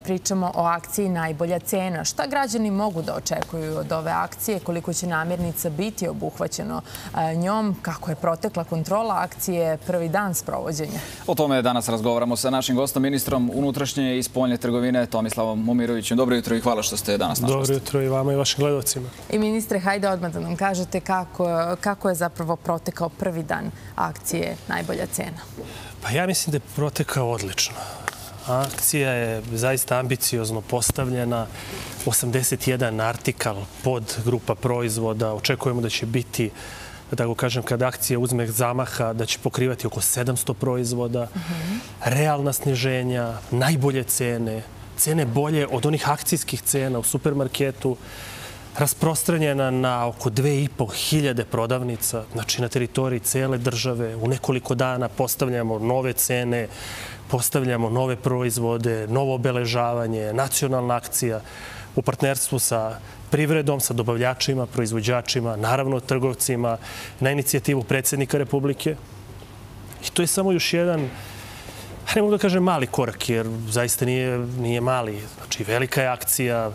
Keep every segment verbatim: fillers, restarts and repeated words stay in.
pričamo o akciji Najbolja cena. Šta građani mogu da očekuju od ove akcije? Koliko će namirnica biti obuhvaćeno njom? Kako je protekla kontrola akcije prvi dan sprovođenja? O tome danas razgovaramo sa našim gostom, ministrom unutrašnje i spoljne trgovine Tomislavom Momirovićem. Dobro jutro i hvala što ste danas naš gost. Dobro jutro i vama i vašim gledalcima. I ministre, hajde odmah da nam kažete kako, kako je zapravo protekao prvi dan akcije Najbolja cena. Pa ja mislim da je protekao odlično. Akcija je zaista ambiciozno postavljena. osamdeset jedan artikal pod grupa proizvoda. Očekujemo da će biti, da tako kažem, kada akcija uzme zamaha, da će pokrivati oko sedamsto proizvoda. Realna sniženja, najbolje cene, cene bolje od onih akcijskih cena u supermarketu, rasprostranjena na oko dve i po hiljade prodavnica, znači na teritoriji cele države. U nekoliko dana postavljamo nove cene, postavljamo nove proizvode, novo obeležavanje, nacionalna akcija u partnerstvu sa privredom, sa dobavljačima, proizvođačima, naravno trgovcima, na inicijativu predsjednika Republike. I to je samo još jedan, ne mogu da kažem mali korak, jer zaista nije, nije mali. Znači, velika je akcija,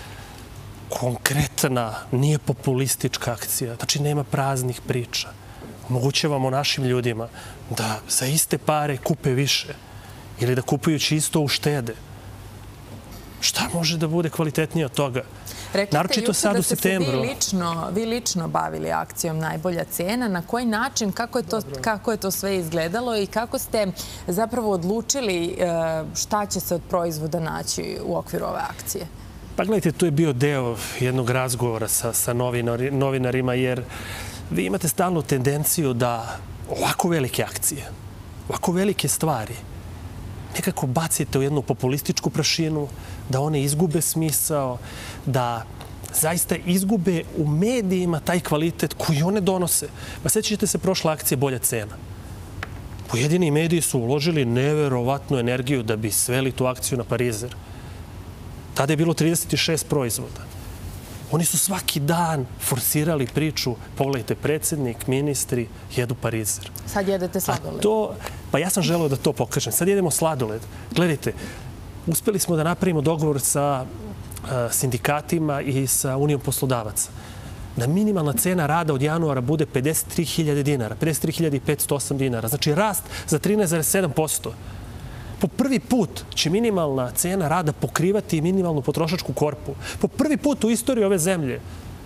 konkretna, nije populistička akcija. Znači, nema praznih priča. Omogućavamo našim ljudima da za iste pare kupe više ili da kupujući isto uštede. Šta može da bude kvalitetnije od toga? Naročito sad u septembru. Vi lično, vi lično bavili akcijom Najbolja cena. Na koji način, kako je to, kako je to sve izgledalo i kako ste zapravo odlučili šta će se od proizvoda naći u okviru ove akcije? Pa gledajte, to je bio deo jednog razgovora sa, sa novinarima, jer vi imate stalnu tendenciju da ovako velike akcije, ovako velike stvari nekako bacite u jednu populističku prašinu, da one izgube smisao, da zaista izgube u medijima taj kvalitet koji one donose. Pa sećate se prošle akcije Bolja cena. Pojedini mediji su uložili neverovatnu energiju da bi sveli tu akciju na parizer. Tada je bilo trideset šest proizvoda. Oni su svaki dan forsirali priču, pogledajte, predsjednik, ministri, jedu parizer. Sad jedete sladoled. To, pa ja sam želeo da to pokažem. Sad jedemo sladoled. Gledajte, uspeli smo da napravimo dogovor sa uh, sindikatima i sa Unijom poslodavaca. Da minimalna cena rada od januara bude pedeset tri hiljade dinara, pedeset tri hiljade petsto osam dinara. Znači rast za trinaest zarez sedam posto. Po prvi put će minimalna cena rada pokrivati minimalnu potrošačku korpu. Po prvi put u istoriji ove zemlje.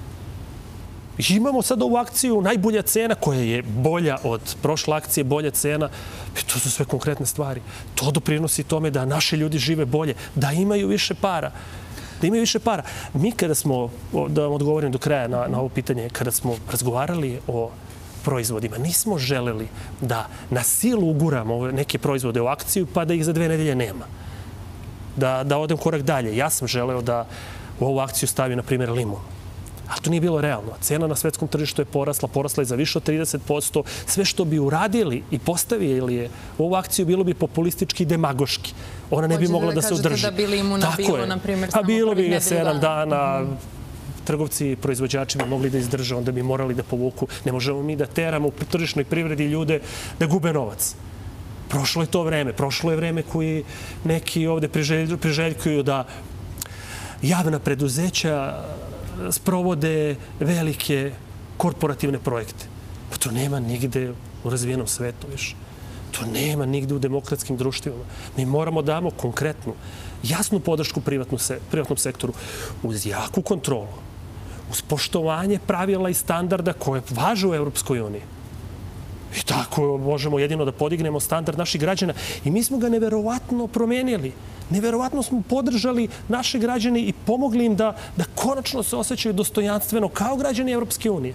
Imamo sad ovu akciju Najbolja cena koja je bolja od prošle akcije Bolja cena. I to su sve konkretne stvari. To doprinosi tome da naši ljudi žive bolje, da imaju više para. Da imaju više para. Mi kada smo, da vam odgovorim do kraja na, na ovo pitanje, kada smo razgovarali o proizvodima, nismo želeli da na silu uguramo neke proizvode u akciju pa da ih za dve nedelje nema. Da, da odem korak dalje. Ja sam želeo da u ovu akciju stavim, na primjer, limun. Ali to nije bilo realno. Cena na svetskom tržištu je porasla, porasla je za više od trideset posto. Sve što bi uradili i postavili je u ovu akciju bilo bi populistički i demagoški. Ona ne bi mogla da se održi. Hoćete da kažete da bi limuna bilo, na primjer, samo bilo bi ga sedam dana. Trgovci i proizvođači bi mogli da izdrže, onda bi morali da povuku. Ne možemo mi da teramo u tržišnoj privredi ljude da gube novac. Prošlo je to vreme. Prošlo je vreme koji neki ovde priželjkuju da javna preduzeća sprovode velike korporativne projekte. Pa to nema nigde u razvijenom svetu više. To nema nigde u demokratskim društvima. Mi moramo da damo konkretnu, jasnu podršku privatnom sektoru uz jaku kontrolu, uz poštovanje pravila i standarda koje važe u Evropskoj uniji. I tako možemo jedino da podignemo standard naših građana. I mi smo ga neverovatno promenili. Neverovatno smo podržali naše građane i pomogli im da, da konačno se osjećaju dostojanstveno kao građani Evropske unije.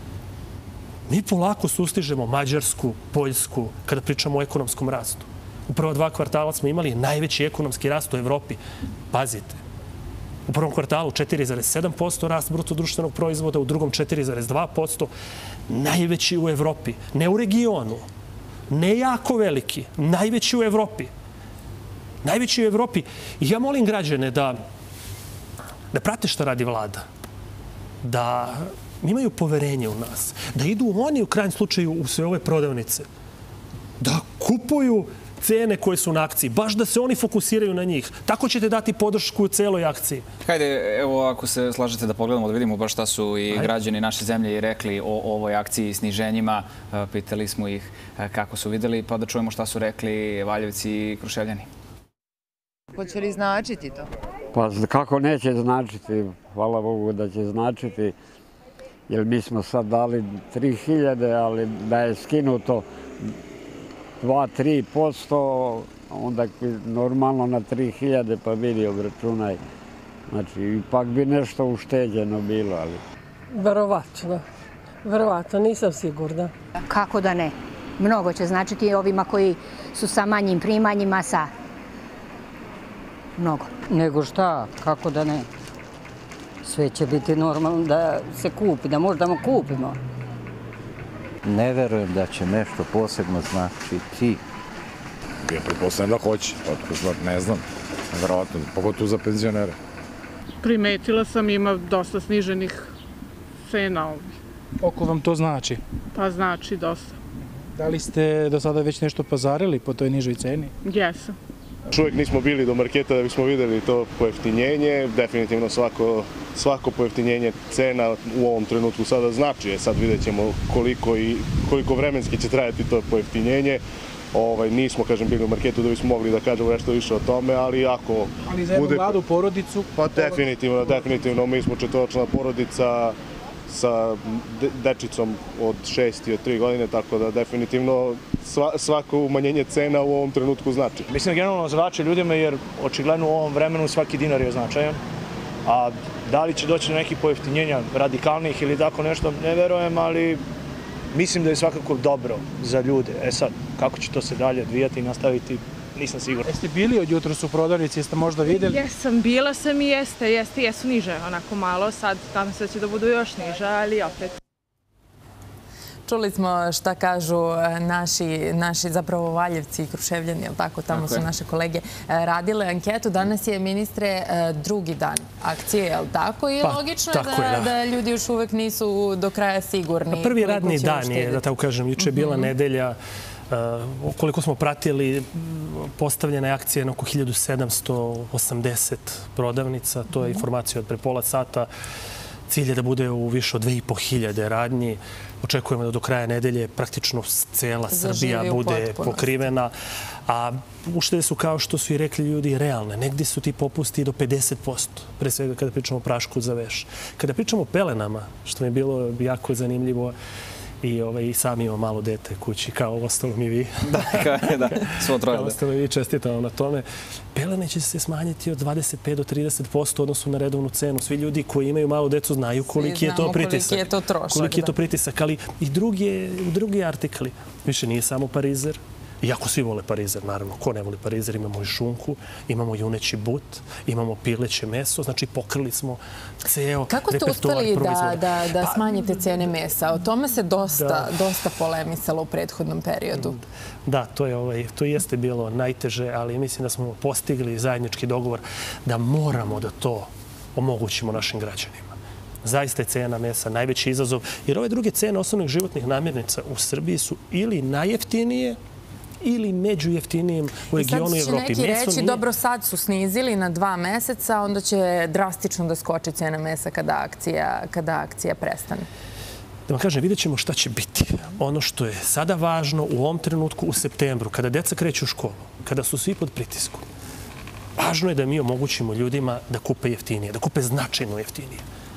Mi polako sustižemo Mađarsku, Poljsku, kada pričamo o ekonomskom rastu. U prva dva kvartala smo imali najveći ekonomski rast u Evropi. Pazite, u prvom kvartalu četiri zarez sedam posto rast bruto društvenog proizvoda, u drugom četiri zarez dva posto. Najveći u Evropi, ne u regionu, ne jako veliki, najveći u Evropi. Najveći u Evropi. I ja molim građane da, da prate šta radi vlada. Da imaju poverenje u nas. Da idu oni u krajnjem slučaju u sve ove prodavnice. Da kupuju cene koje su na akciji, baš da se oni fokusiraju na njih. Tako ćete dati podršku u celoj akciji. Hajde, evo ako se slažete da pogledamo, da vidimo baš šta su i građani naše zemlje i rekli o ovoj akciji i sniženjima. Pitali smo ih kako su videli, pa da čujemo šta su rekli Valjevci i Kruševljani. Hoće li značiti to? Pa kako neće značiti, hvala Bogu da će značiti, jer mi smo sad dali tri hiljade, ali da je skinuto dva do tri posto, onda normalno na tri hiljade pa vidi obračunaj. Znači, ipak bi nešto ušteđeno bilo, ali... Verovatno, verovatno, nisam sigurna. Kako da ne? Mnogo će značiti ovima koji su sa manjim primanjima, sa... Mnogo. Nego šta, kako da ne? Sve će biti normalno da se kupi, da možda kupimo. Ne verujem da će nešto posebno značiti. Ja pretpostavljam da hoće, ne znam, verovatno, pogotovo za penzionere. Primetila sam, ima dosta sniženih cena ovdje. Koliko vam to znači? Pa znači dosta. Da li ste do sada već nešto pazarili po toj nižoj ceni? Jesam. Još uvijek nismo bili do marketa da bismo vidjeli to pojeftinjenje. Definitivno svako, svako pojeftinjenje cena u ovom trenutku sada znači. Sad vidjet ćemo koliko, i, koliko vremenski će trajati to pojeftinjenje. Ovaj, nismo, kažem, bili u marketu da bismo mogli da kažemo nešto više o tome, ali ako... Ali za jednu bude... mladu porodicu? Pa definitivno, definitivno. Mi smo četvoročlana porodica sa de dečicom od šest i od tri godine, tako da definitivno sva, svako umanjenje cena u ovom trenutku znači. Mislim da generalno znači ljudima, jer očigledno u ovom vremenu svaki dinar je značajan, a da li će doći do nekih pojeftinjenja radikalnih ili tako nešto, ne verujem, ali mislim da je svakako dobro za ljude. E sad, kako će to se dalje odvijati i nastaviti, nisam siguran. Jeste bili od jutros u prodavnici, jeste možda vidjeli? Jesam, bila sam i jeste, jeste, jesu niže, onako malo, sad tamo se da će da budu još niže, ali opet. Čuli smo šta kažu naši, naši zapravo Valjevci i Kruševljani, jel tako? Tamo su naše kolege radile anketu. Danas je, ministre, drugi dan akcije, jel tako? I logično je da, da ljudi još uvek nisu do kraja sigurni. Prvi radni dan je, da tako kažem, juče je bila nedelja. Koliko smo pratili, postavljena je akcija na oko hiljadu sedamsto osamdeset prodavnica. To je informacija od pre pola sata. Cilj je da bude u više od dve i po hiljade radnji. Očekujemo da do kraja nedelje praktično cela Srbija bude pokrivena. A uštede su, kao što su i rekli ljudi, realne. Negdje su ti popusti do pedeset posto. Pre svega kada pričamo o prašku za veš. Kada pričamo o pelenama, što mi je bilo jako zanimljivo, i ovaj, sam imam malo dete kući, kao ostalo mi vi. Da, da, svo troje. Kao ostalo mi vi, čestitam na tome. Pelene će se smanjiti od dvadeset pet do trideset posto odnosu na redovnu cenu. Svi ljudi koji imaju malo decu znaju koliki je to pritisak. Koliki je to trošak. Koliki je to pritisak, ali i drugi, drugi artikli. Više nije samo parizer. Iako svi vole parizer, naravno. Ko ne voli parizer? Imamo i šunku, imamo juneći but, imamo pileće meso. Znači, pokrili smo ceo repertoar proizvoda. Kako ste uspeli da, da, da smanjite cene mesa? O tome se dosta, da. dosta polemisalo u prethodnom periodu. Da, to, je, ovaj, to jeste bilo najteže, ali mislim da smo postigli zajednički dogovor da moramo da to omogućimo našim građanima. Zaista je cena mesa najveći izazov, jer ove druge cene osnovnih životnih namirnica u Srbiji su ili najjeftinije, ili među jeftinijim u regionu Evropi. I sad će neki reći, dobro, sad su snizili na dva meseca, onda će drastično da skoči cena mesa kada akcija, kada akcija prestane. Da vam kažem, vidjet ćemo šta će biti. Ono što je sada važno u ovom trenutku, u septembru, kada deca kreću u školu, kada su svi pod pritiskom, važno je da mi omogućimo ljudima da kupe jeftinije, da kupe značajno jeftinije.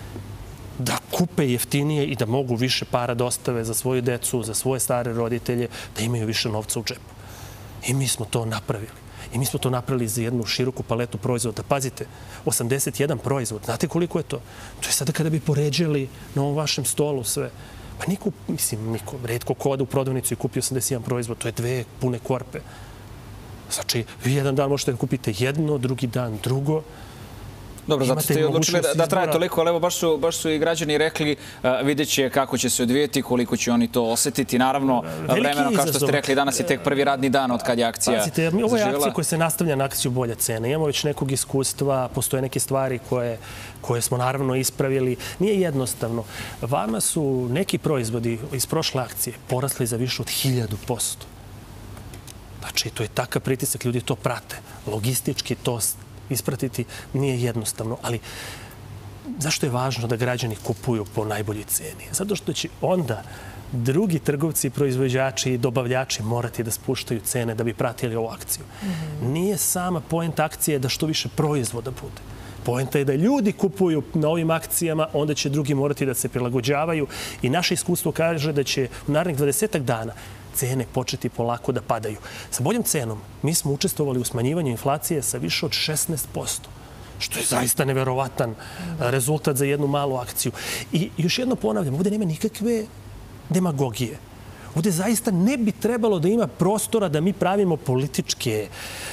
Da kupe jeftinije i da mogu više para da ostave za svoju decu, za svoje stare roditelje, da imaju više novca u džepu. I mi smo to napravili. I mi smo to napravili za jednu široku paletu proizvoda. Pazite, osamdeset jedan proizvod. Znate koliko je to? To je sada kada bi poređali na ovom vašem stolu sve. Pa niko, mislim, niko, redko ko ode u prodavnicu i kupi osamdeset jedan proizvod. To je dve pune korpe. Znači, vi jedan dan možete da kupite jedno, drugi dan drugo. Dobro, zato ste i odlučili da traje toliko, ali evo baš su, baš su i građani rekli, vidjet će kako će se odvijeti, koliko će oni to osjetiti. Naravno, vremeno, kao što ste rekli, danas je tek prvi radni dan od kad je akcija zaživjela. Pazite, ovo je akcija koja se nastavlja na akciju bolja cena. Imamo već nekog iskustva, postoje neke stvari koje, koje smo naravno ispravili. Nije jednostavno. Vama su neki proizvodi iz prošle akcije porasli za više od hiljadu posto. Znači, to je takav pritisak, ljudi to prate. Logistički to ispratiti nije jednostavno, ali zašto je važno da građani kupuju po najboljoj ceni? Zato što će onda drugi trgovci, proizvođači i dobavljači morati da spuštaju cene da bi pratili ovu akciju. Nije sama poenta akcije da što više proizvoda bude. Poenta je da ljudi kupuju na ovim akcijama, onda će drugi morati da se prilagođavaju i naše iskustvo kaže da će u narednih dvadesetak dana cene početi polako da padaju. Sa boljom cenom mi smo učestvovali u smanjivanju inflacije sa više od šesnaest posto. Što je zaista neverovatan rezultat za jednu malu akciju. I još jedno ponavljam, ovdje nema nikakve demagogije. Ovdje zaista ne bi trebalo da ima prostora da mi pravimo političke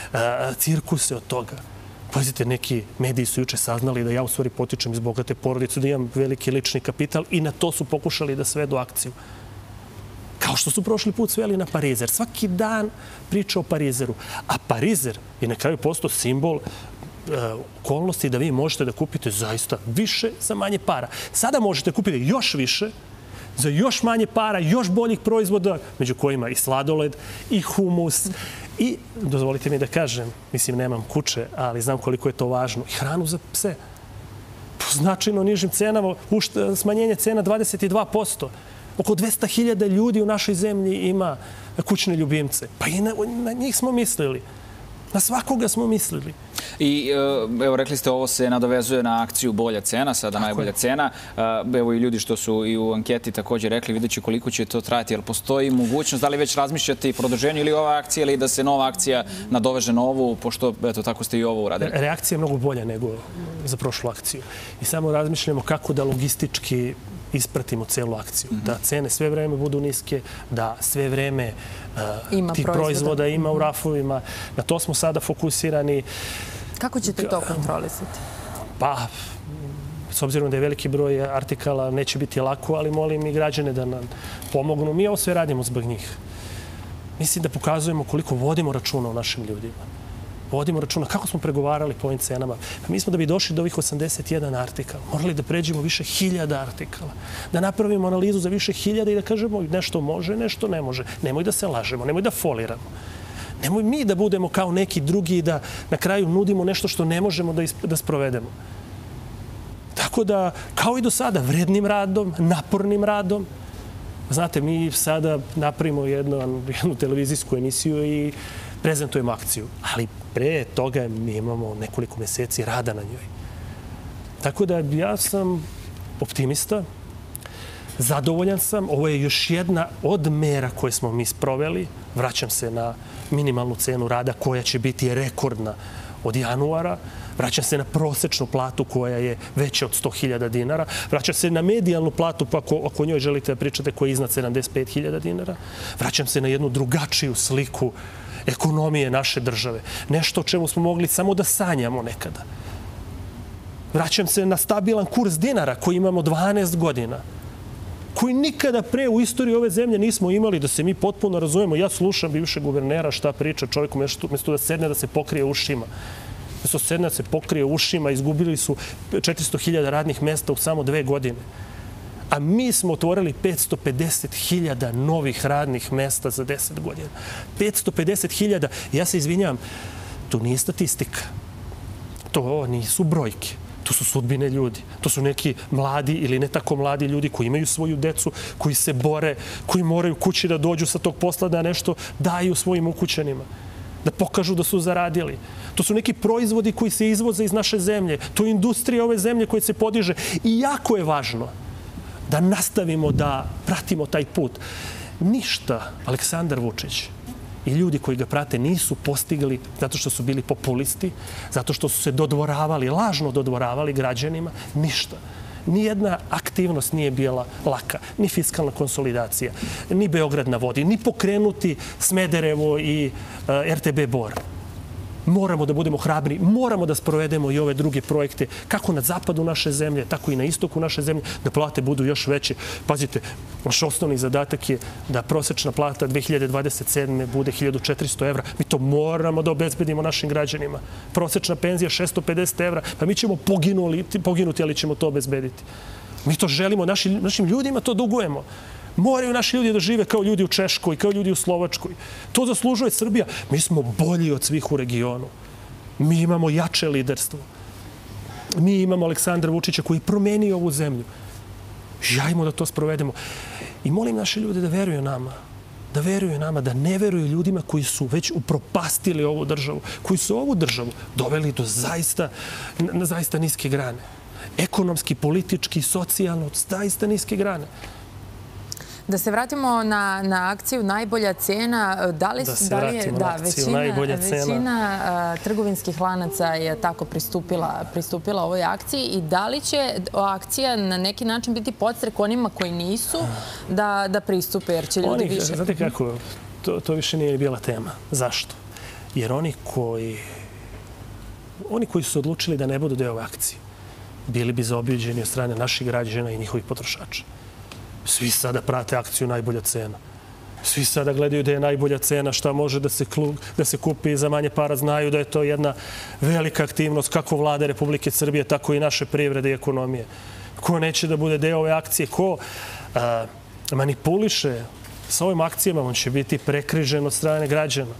cirkuse od toga. Pazite, neki mediji su juče saznali da ja u stvari potičem iz bogate porodice, da imam veliki lični kapital i na to su pokušali da svedu akciju. Kao što su prošli put sveli na Parizer. Svaki dan priča o Parizeru. A Parizer je na kraju postao simbol okolnosti da vi možete da kupite zaista više za manje para. Sada možete kupiti još više za još manje para, još boljih proizvoda, među kojima i sladoled, i humus, i, dozvolite mi da kažem, mislim, nemam kuće, ali znam koliko je to važno, i hranu za pse. Po značajno nižim cenama, smanjenje cena dvadeset dva posto. Oko dvesta hiljada ljudi u našoj zemlji ima kućne ljubimce. Pa i na, na njih smo mislili. Na svakoga smo mislili. I evo, rekli ste, ovo se nadovezuje na akciju bolja cena, sada najbolja cena. Evo i ljudi što su i u anketi također rekli, vidjet ću koliko će to trajati. Jel postoji mogućnost, da li već razmišljate i produženju ili ova akcija, ili da se nova akcija nadoveže na ovu, pošto, eto, tako ste i ovo uradili? Reakcija je mnogo bolja nego za prošlu akciju. I samo razmišljamo kako da logistički ispratimo celu akciju. Da cene sve vreme budu niske, da sve vreme tih proizvoda ima u rafovima. Na to smo sada fokusirani. Kako ćete to kontrolisati? Pa, s obzirom da je veliki broj artikala, neće biti lako, ali molim i građane da nam pomognu. Mi ovo sve radimo zbog njih. Mislim da pokazujemo koliko vodimo računa o našim ljudima. Vodimo računa kako smo pregovarali po ovim cenama. Mi smo da bi došli do ovih osamdeset jedan artikala morali da pređemo više hiljada artikala. Da napravimo analizu za više hiljada i da kažemo nešto može, nešto ne može. Nemoj da se lažemo, nemoj da foliramo. Nemoj mi da budemo kao neki drugi i da na kraju nudimo nešto što ne možemo da, da sprovedemo. Tako da, kao i do sada, vrednim radom, napornim radom, znate, mi sada napravimo jednu, jednu televizijsku emisiju i prezentujemo akciju. Ali pre toga mi imamo nekoliko meseci rada na njoj. Tako da ja sam optimista, zadovoljan sam. Ovo je još jedna od mera koje smo mi sproveli. Vraćam se na minimalnu cenu rada koja će biti rekordna od januara. Vraćam se na prosečnu platu koja je veća od sto hiljada dinara. Vraćam se na medijalnu platu, pa ako, ako njoj želite da pričate, koja je iznad sedamdeset pet hiljada dinara. Vraćam se na jednu drugačiju sliku ekonomije naše države. Nešto o čemu smo mogli samo da sanjamo nekada. Vraćam se na stabilan kurs dinara koji imamo dvanaest godina. Koji nikada pre u istoriji ove zemlje nismo imali, da se mi potpuno razumemo. Ja slušam bivšeg guvernera šta priča čovjeku, mjesto da sedne da se pokrije ušima. Mjesto da sedne da se pokrije ušima, izgubili su četiristo hiljada radnih mjesta u samo dve godine. A mi smo otvorili petsto pedeset hiljada novih radnih mjesta za deset godina. petsto pedeset hiljada, ja se izvinjam, to nije statistika. To nisu brojke. To su sudbine ljudi. To su neki mladi ili ne tako mladi ljudi koji imaju svoju decu, koji se bore, koji moraju kući da dođu sa tog posla da nešto daju svojim ukućanima, da pokažu da su zaradili. To su neki proizvodi koji se izvoze iz naše zemlje. To je industrija ove zemlje koja se podiže. I jako je važno da nastavimo da pratimo taj put. Ništa Aleksandar Vučić i ljudi koji ga prate nisu postigli zato što su bili populisti, zato što su se dodvoravali, lažno dodvoravali građanima. Ništa. Nijedna aktivnost nije bila laka. Ni fiskalna konsolidacija, ni Beograd na vodi, ni pokrenuti Smederevo i R T B Bor. Moramo da budemo hrabri, moramo da sprovedemo i ove druge projekte, kako na zapadu naše zemlje, tako i na istoku naše zemlje, da plate budu još veće. Pazite, naš osnovni zadatak je da prosečna plata dve hiljade dvadeset sedme bude hiljadu četiristo evra. Mi to moramo da obezbedimo našim građanima. Prosečna penzija šesto pedeset evra, pa mi ćemo poginuti, ali ćemo to obezbediti. Mi to želimo, našim ljudima to dugujemo. Moraju naši ljudi da žive kao ljudi u Češkoj, kao ljudi u Slovačkoj. To zaslužuje Srbija. Mi smo bolji od svih u regionu. Mi imamo jače liderstvo. Mi imamo Aleksandra Vučića koji promenio ovu zemlju. Žajmo da to sprovedemo. I molim naše ljude da veruju nama. Da veruju nama, da ne veruju ljudima koji su već upropastili ovu državu, koji su ovu državu doveli do zaista, na zaista niske grane. Ekonomski, politički, socijalno, zaista niske grane. Da se vratimo na, na akciju Najbolja cena. Da li, da se da li je, vratimo da, na akciju većina, Najbolja cena. Većina a, trgovinskih lanaca je tako pristupila, pristupila ovoj akciji i da li će akcija na neki način biti podstrek onima koji nisu da, da pristupe, jer će ljudi oni, više... Znate kako, to, to više nije bila tema. Zašto? Jer oni koji, oni koji su odlučili da ne budu deo ove akcije, bili bi zaobiđeni od strane naših građana i njihovih potrošača. Svi sada prate akciju Najbolja cena. Svi sada gledaju da je najbolja cena, šta može da se, da se kupi za manje para. Znaju da je to jedna velika aktivnost kako vlade Republike Srbije, tako i naše privrede i ekonomije. Ko neće da bude deo ove akcije, ko a, manipuliše sa ovim akcijama, on će biti prekrižen od strane građana.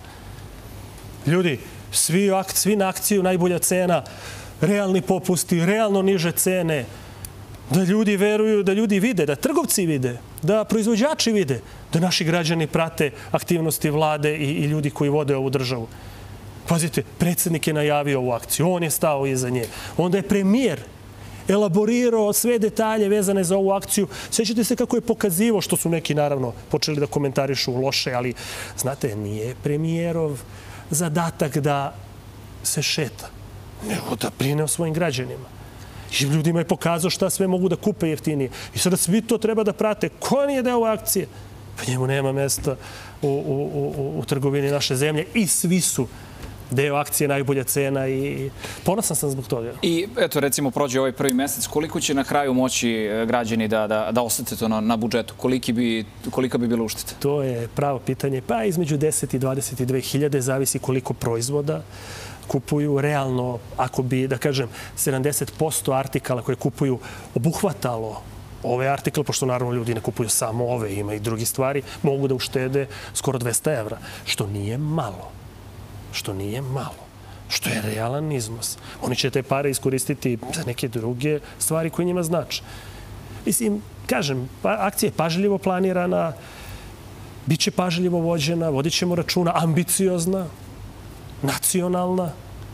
Ljudi, svi, svi na akciju Najbolja cena, realni popusti, realno niže cene, da ljudi veruju, da ljudi vide, da trgovci vide, da proizvođači vide, da naši građani prate aktivnosti vlade i, i ljudi koji vode ovu državu. Pazite, predsjednik je najavio ovu akciju, on je stao iza nje. Onda je premijer elaborirao sve detalje vezane za ovu akciju. Sjećate se kako je pokazivo, što su neki naravno počeli da komentarišu loše, ali znate, nije premijerov zadatak da se šeta, nego da brine o svojim građanima. I ljudima je pokazao šta sve mogu da kupe jeftinije. I sada svi to treba da prate. Ko nije deo ove akcije? Pa njemu nema mesta u, u, u, u trgovini naše zemlje. I svi su deo akcije Najbolja cena i ponosan sam zbog toga. I eto, recimo, prođe ovaj prvi mesec. Koliko će na kraju moći građani da, da, da osete to na, na budžetu? Koliki bi, kolika bi bila ušteta? To je pravo pitanje. Pa između deset i dvadeset dve hiljade zavisi koliko proizvoda kupuju. Realno, ako bi, da kažem, sedamdeset posto artikala koje kupuju obuhvatalo ove artikle, pošto naravno ljudi ne kupuju samo ove, ima i drugi stvari, mogu da uštede skoro dvesta evra, što nije malo. Što nije malo. Što je realan iznos. Oni će te pare iskoristiti za neke druge stvari koje njima znače. Mislim, kažem, akcija je pažljivo planirana, bit će pažljivo vođena, vodit ćemo računa, ambiciozna, nacionalna,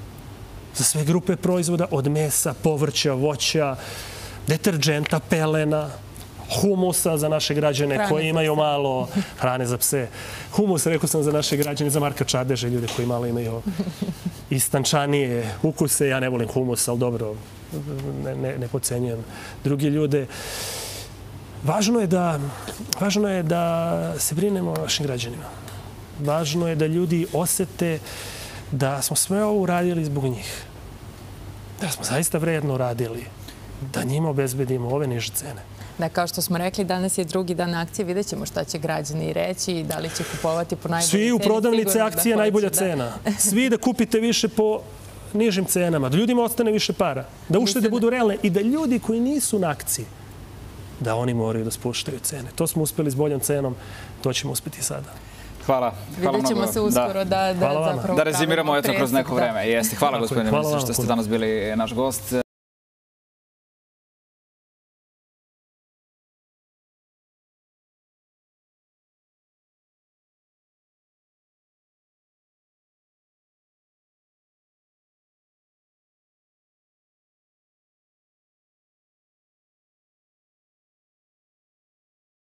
za sve grupe proizvoda, od mesa, povrća, voća, deterđenta, pelena, humusa za naše građane hrane koji imaju malo hrane za pse. Humus, rekao sam, za naše građane, za Marka Čadeže, ljude koji malo imaju istančanije ukuse. Ja ne volim humus, ali dobro, ne, ne, ne podcenjujem drugi ljude. Važno je da, važno je da se brinemo o našim građanima. Važno je da ljudi osete da smo sve ovo uradili zbog njih. Da smo zaista vredno uradili. Da njima obezbedimo ove niže cene. Da, kao što smo rekli, danas je drugi dan akcije. Vidjet ćemo šta će građani reći i da li će kupovati po najboljoj ceni. Svi u prodavnice akcije Najbolja cena. Svi da kupite više po nižim cenama. Da ljudima ostane više para. Da uštede budu realne i da ljudi koji nisu na akciji, da oni moraju da spuštaju cene. To smo uspeli s boljom cenom. To ćemo uspeti sada. Hvala. Hvala Vidjet ćemo se uskoro da, da, da rezimiramo eto kroz neko vreme. Jeste. Hvala, gospodine ministre, što ste danas bili naš gost.